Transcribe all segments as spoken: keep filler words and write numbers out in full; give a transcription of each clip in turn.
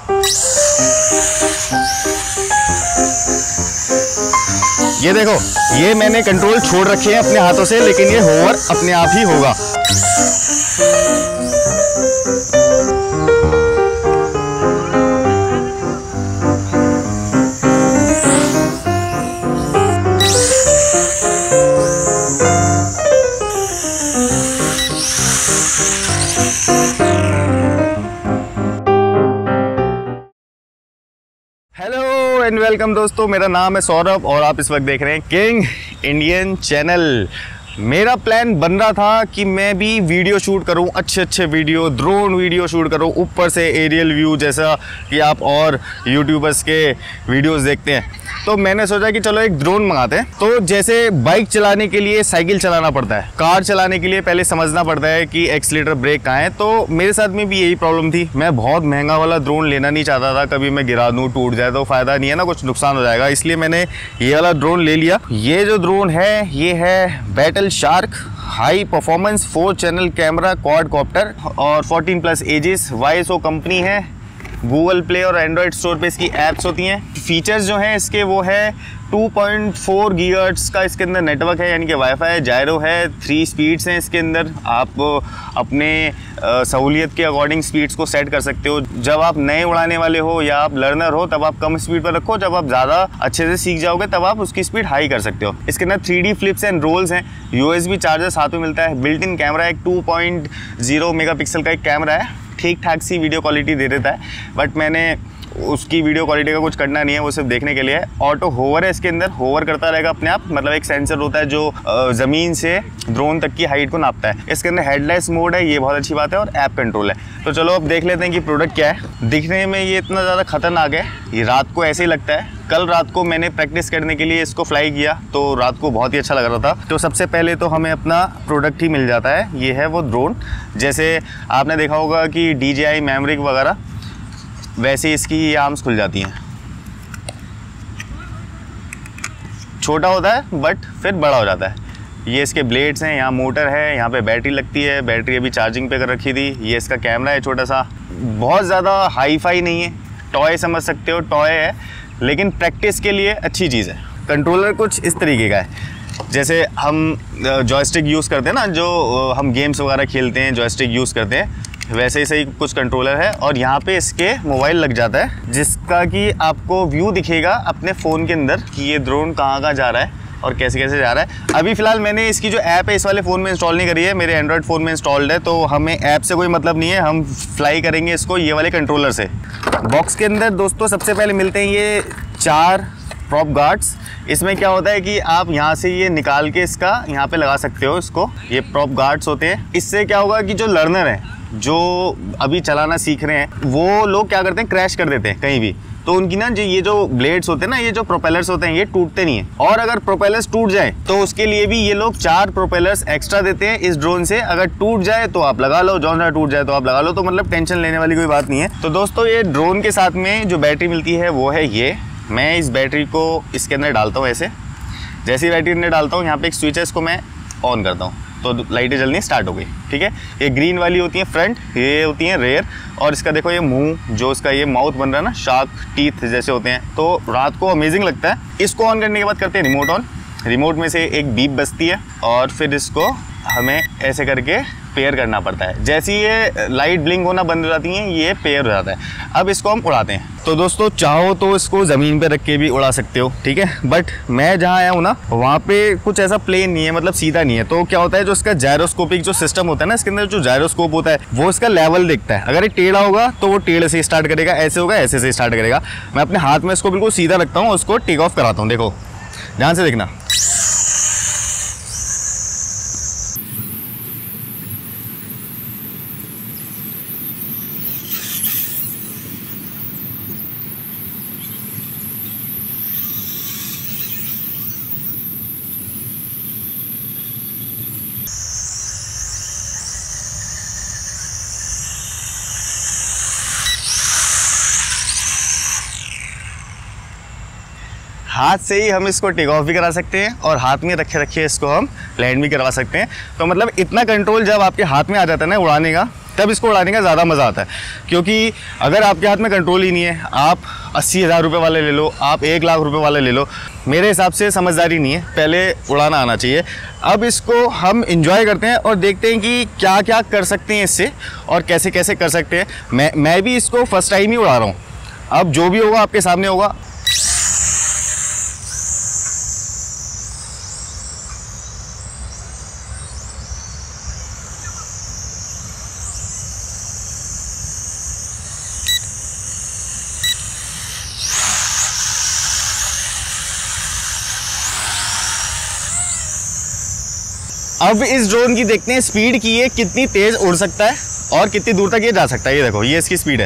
ये देखो, ये मैंने कंट्रोल छोड़ रखे हैं अपने हाथों से, लेकिन ये होवर अपने आप ही होगा। हेलो एंड वेलकम दोस्तों, मेरा नाम है सौरभ और आप इस वक्त देख रहे हैं किंग इंडियन चैनल। मेरा प्लान बन रहा था कि मैं भी वीडियो शूट करूं, अच्छे अच्छे वीडियो, ड्रोन वीडियो शूट करूं, ऊपर से एरियल व्यू, जैसा कि आप और यूट्यूबर्स के वीडियोस देखते हैं। तो मैंने सोचा कि चलो एक ड्रोन मंगाते हैं। तो जैसे बाइक चलाने के लिए साइकिल चलाना पड़ता है, कार चलाने के लिए पहले समझना पड़ता है कि एक्सीलेटर ब्रेक कहाँ है, तो मेरे साथ में भी यही प्रॉब्लम थी। मैं बहुत महंगा वाला ड्रोन लेना नहीं चाहता था, कभी मैं गिरा दूँ, टूट जाए तो फ़ायदा नहीं है ना, कुछ नुकसान हो जाएगा, इसलिए मैंने ये वाला ड्रोन ले लिया। ये जो ड्रोन है ये है battle shark high performance four channel camera quadcopter और fourteen plus ages. YSO company है, गूगल प्ले और एंड्रॉयड स्टोर पे इसकी ऐप्स होती हैं। फीचर्स जो हैं इसके वो है टू पॉइंट फोर गीगाहर्ट्ज़ का इसके अंदर नेटवर्क है, यानी कि वाईफाई है, जायरो है, थ्री स्पीड्स हैं इसके अंदर। आप अपने सहूलियत के अकॉर्डिंग स्पीड्स को सेट कर सकते हो। जब आप नए उड़ाने वाले हो या आप लर्नर हो तब आप कम स्पीड पर रखो, जब आप ज़्यादा अच्छे से सीख जाओगे तब आप उसकी स्पीड हाई कर सकते हो। इसके अंदर three D flips and rolls हैं, यूएसबी चार्जर साथ में मिलता है, बिल्ट इन कैमरा एक two point zero mega pixel का एक कैमरा है, ठीक ठाक सी वीडियो क्वालिटी दे देता है, बट मैंने उसकी वीडियो क्वालिटी का कुछ करना नहीं है, वो सिर्फ देखने के लिए है। ऑटो होवर है इसके अंदर, होवर करता रहेगा अपने आप, मतलब एक सेंसर होता है जो ज़मीन से ड्रोन तक की हाइट को नापता है। इसके अंदर हेडलाइट्स मोड है, ये बहुत अच्छी बात है, और ऐप कंट्रोल है। तो चलो अब देख लेते हैं कि प्रोडक्ट क्या है। दिखने में ये इतना ज़्यादा खतरनाक है, ये रात को ऐसे ही लगता है। कल रात को मैंने प्रैक्टिस करने के लिए इसको फ्लाई किया तो रात को बहुत ही अच्छा लग रहा था। तो सबसे पहले तो हमें अपना प्रोडक्ट ही मिल जाता है, ये है वो ड्रोन। जैसे आपने देखा होगा कि डी जे आई मैवरिक वगैरह, वैसे इसकी ये आर्म्स खुल जाती हैं। छोटा होता है बट फिर बड़ा हो जाता है। ये इसके ब्लेड्स हैं, यहाँ मोटर है, यहाँ पे बैटरी लगती है, बैटरी अभी चार्जिंग पे कर रखी थी। ये इसका कैमरा है छोटा सा, बहुत ज़्यादा हाई फाई नहीं है, टॉय समझ सकते हो, टॉय है, लेकिन प्रैक्टिस के लिए अच्छी चीज़ है। कंट्रोलर कुछ इस तरीके का है, जैसे हम जॉयस्टिक यूज़ करते हैं ना, जो हम गेम्स वगैरह खेलते हैं जॉयस्टिक यूज़ करते हैं, वैसे ही सही कुछ कंट्रोलर है। और यहाँ पे इसके मोबाइल लग जाता है, जिसका कि आपको व्यू दिखेगा अपने फ़ोन के अंदर कि ये ड्रोन कहाँ कहाँ जा रहा है और कैसे कैसे जा रहा है। अभी फ़िलहाल मैंने इसकी जो ऐप है इस वाले फ़ोन में इंस्टॉल नहीं करी है, मेरे एंड्रॉयड फ़ोन में इंस्टॉल्ड है, तो हमें ऐप से कोई मतलब नहीं है, हम फ्लाई करेंगे इसको ये वाले कंट्रोलर से। बॉक्स के अंदर दोस्तों सबसे पहले मिलते हैं ये चार प्रॉप गार्ड्स। इसमें क्या होता है कि आप यहाँ से ये निकाल के इसका यहाँ पे लगा सकते हो इसको, ये प्रॉप गार्ड्स होते हैं। इससे क्या होगा कि जो लर्नर है, जो अभी चलाना सीख रहे हैं, वो लोग क्या करते हैं, क्रैश कर देते हैं कहीं भी, तो उनकी ना जो ये जो ब्लेड्स होते हैं ना, ये जो प्रोपेलर्स होते हैं, ये टूटते नहीं हैं। और अगर प्रोपेलर्स टूट जाए तो उसके लिए भी ये लोग चार प्रोपेलर्स एक्स्ट्रा देते हैं इस ड्रोन से। अगर टूट जाए तो आप लगा लो, जौन सा टूट जाए तो आप लगा लो, तो मतलब टेंशन लेने वाली कोई बात नहीं है। तो दोस्तों ये ड्रोन के साथ में जो बैटरी मिलती है वो है ये। मैं इस बैटरी को इसके अंदर डालता हूँ, ऐसे जैसे ही बैटरी अंदर डालता हूँ, यहाँ पे एक स्विच है, इसको मैं ऑन करता हूँ तो लाइटें जलनी स्टार्ट हो गई। ठीक है, ये ग्रीन वाली होती है फ्रंट, ये होती है रेयर, और इसका देखो ये मुंह, जो इसका ये माउथ बन रहा है ना, शार्क टीथ जैसे होते हैं, तो रात को अमेजिंग लगता है। इसको ऑन करने के बाद करते हैं रिमोट ऑन। रिमोट में से एक बीप बजती है और फिर इसको हमें ऐसे करके पेयर करना पड़ता है। जैसे ये लाइट ब्लिंक होना बंद हो जाती हैं, ये पेयर हो जाता है। अब इसको हम उड़ाते हैं। तो दोस्तों चाहो तो इसको ज़मीन पे रख के भी उड़ा सकते हो, ठीक है, बट मैं जहाँ आया हूँ ना, वहाँ पे कुछ ऐसा प्लेन नहीं है, मतलब सीधा नहीं है। तो क्या होता है, जो इसका जायरोस्कोपिक जो सिस्टम होता है ना, इसके अंदर जो जायरोस्कोप होता है वो इसका लेवल देखता है। अगर ये टेढ़ा होगा तो वो टेढ़े से स्टार्ट करेगा, ऐसे होगा ऐसे से स्टार्ट करेगा। मैं अपने हाथ में इसको बिल्कुल सीधा रखता हूँ, उसको टेक ऑफ कराता हूँ। देखो ध्यान से देखना, हाथ से ही हम इसको टेक ऑफ भी करा सकते हैं और हाथ में रखे रखे इसको हम लैंड भी करवा सकते हैं। तो मतलब इतना कंट्रोल जब आपके हाथ में आ जाता है ना उड़ाने का, तब इसको उड़ाने का ज़्यादा मज़ा आता है। क्योंकि अगर आपके हाथ में कंट्रोल ही नहीं है, आप अस्सी हज़ार रुपये वाले ले लो, आप एक लाख रुपए वाले ले लो, मेरे हिसाब से समझदारी नहीं है, पहले उड़ाना आना चाहिए। अब इसको हम इंजॉय करते हैं और देखते हैं कि क्या क्या कर सकते हैं इससे और कैसे कैसे कर सकते हैं। मैं मैं भी इसको फर्स्ट टाइम ही उड़ा रहा हूँ, अब जो भी होगा आपके सामने होगा। अब इस ड्रोन की देखते हैं स्पीड की, ये कितनी तेज उड़ सकता है और कितनी दूर तक ये जा सकता है। ये देखो, ये इसकी स्पीड है।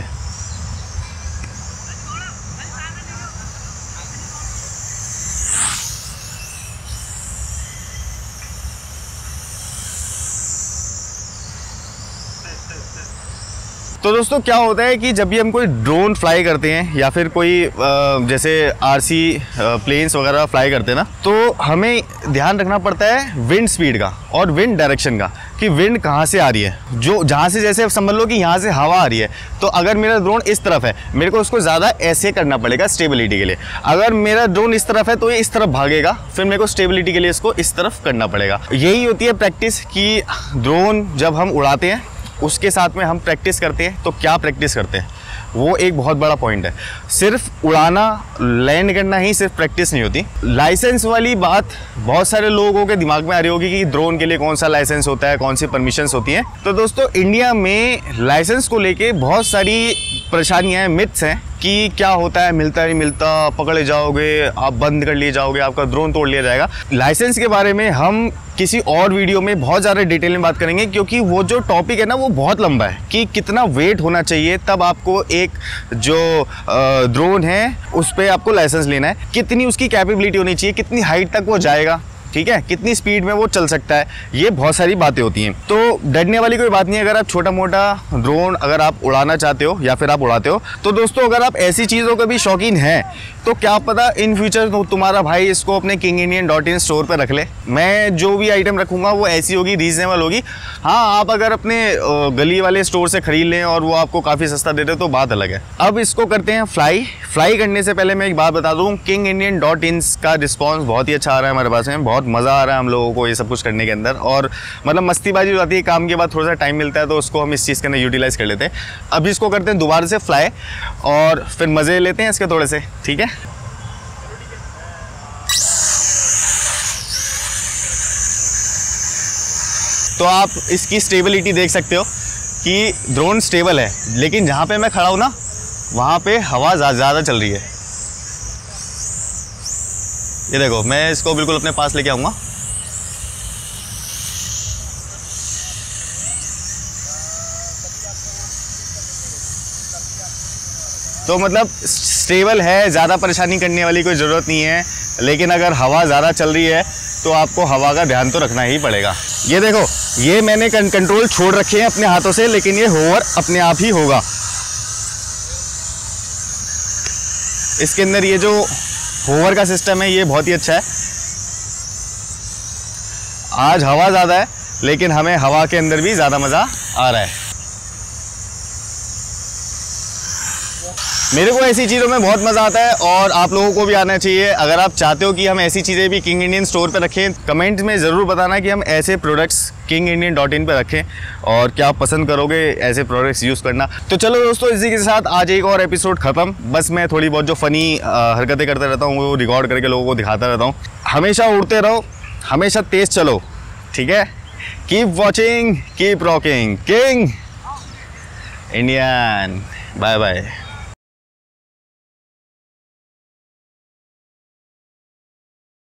तो दोस्तों क्या होता है कि जब भी हम कोई ड्रोन फ्लाई करते हैं या फिर कोई जैसे आरसी प्लेन्स वगैरह फ्लाई करते हैं ना, तो हमें ध्यान रखना पड़ता है विंड स्पीड का और विंड डायरेक्शन का, कि विंड कहाँ से आ रही है। जो जहाँ से, जैसे समझ लो कि यहाँ से हवा आ रही है, तो अगर मेरा ड्रोन इस तरफ है, मेरे को उसको ज़्यादा ऐसे करना पड़ेगा स्टेबिलिटी के लिए। अगर मेरा ड्रोन इस तरफ है तो ये इस तरफ भागेगा, फिर मेरे को स्टेबिलिटी के लिए इसको इस तरफ करना पड़ेगा। यही होती है प्रैक्टिस, कि ड्रोन जब हम उड़ाते हैं उसके साथ में हम प्रैक्टिस करते हैं। तो क्या प्रैक्टिस करते हैं, वो एक बहुत बड़ा पॉइंट है। सिर्फ उड़ाना, लैंड करना ही सिर्फ प्रैक्टिस नहीं होती। लाइसेंस वाली बात बहुत सारे लोगों के दिमाग में आ रही होगी कि ड्रोन के लिए कौन सा लाइसेंस होता है, कौन सी परमिशंस होती हैं। तो दोस्तों इंडिया में लाइसेंस को लेके बहुत सारी परेशानियां हैं, मिथ्स हैं कि क्या होता है, मिलता नहीं मिलता, पकड़े जाओगे, आप बंद कर लिए जाओगे, आपका ड्रोन तोड़ लिया जाएगा। लाइसेंस के बारे में हम किसी और वीडियो में बहुत ज़्यादा डिटेल में बात करेंगे, क्योंकि वो जो टॉपिक है ना वो बहुत लंबा है, कि कितना वेट होना चाहिए तब आपको एक जो ड्रोन है उस पर आपको लाइसेंस लेना है, कितनी उसकी कैपेबिलिटी होनी चाहिए, कितनी हाइट तक वो जाएगा, ठीक है, कितनी स्पीड में वो चल सकता है, ये बहुत सारी बातें होती हैं। तो डरने वाली कोई बात नहीं है। अगर आप छोटा मोटा ड्रोन अगर आप उड़ाना चाहते हो या फिर आप उड़ाते हो, तो दोस्तों अगर आप ऐसी चीज़ों के भी शौकीन हैं, तो क्या पता इन फ्यूचर तो तुम्हारा भाई इसको अपने King Indian dot in store पर रख ले। मैं जो भी आइटम रखूँगा वो ऐसी होगी, रीजनेबल होगी। हाँ, आप अगर अपने गली वाले स्टोर से ख़रीद लें और वो आपको काफ़ी सस्ता देते हैं तो बात अलग है। अब इसको करते हैं फ्लाई। फ्लाई करने से पहले मैं एक बात बता दूँ, किंग इंडियन डॉट इन का रिस्पॉन्स बहुत ही अच्छा आ रहा है हमारे पास में, बहुत मज़ा आ रहा है हम लोगों को ये सब कुछ करने के अंदर, और मतलब मस्तीबाजी हो जाती है। काम के बाद थोड़ा सा टाइम मिलता है तो उसको हम इस चीज़ के अंदर यूटिलाइज़ कर लेते हैं। अभी इसको करते हैं दोबारा से फ्लाई और फिर मज़े लेते हैं इसके थोड़े से, ठीक है। तो आप इसकी स्टेबिलिटी देख सकते हो कि ड्रोन स्टेबल है, लेकिन जहाँ पे मैं खड़ा हूँ ना वहाँ पे हवा ज़्यादा चल रही है। ये देखो, मैं इसको बिल्कुल अपने पास लेके आऊँगा। तो मतलब स्टेबल है, ज़्यादा परेशानी करने वाली कोई ज़रूरत नहीं है। लेकिन अगर हवा ज़्यादा चल रही है तो आपको हवा का ध्यान तो रखना ही पड़ेगा। ये देखो, ये मैंने कंट्रोल छोड़ रखे हैं अपने हाथों से, लेकिन ये होवर अपने आप ही होगा। इसके अंदर ये जो होवर का सिस्टम है ये बहुत ही अच्छा है। आज हवा ज़्यादा है लेकिन हमें हवा के अंदर भी ज़्यादा मज़ा आ रहा है। मेरे को ऐसी चीज़ों में बहुत मज़ा आता है और आप लोगों को भी आना चाहिए। अगर आप चाहते हो कि हम ऐसी चीज़ें भी किंग इंडियन स्टोर पे रखें, कमेंट में ज़रूर बताना कि हम ऐसे products King Indian dot in पर रखें और क्या आप पसंद करोगे ऐसे प्रोडक्ट्स यूज़ करना। तो चलो दोस्तों, इसी के साथ आज एक और एपिसोड ख़त्म। बस मैं थोड़ी बहुत जो फ़नी हरकतें करता रहता हूँ वो रिकॉर्ड करके लोगों को दिखाता रहता हूँ। हमेशा उड़ते रहो, हमेशा तेज़ चलो, ठीक है। Keep watching, keep rocking, King Indian. Bye bye.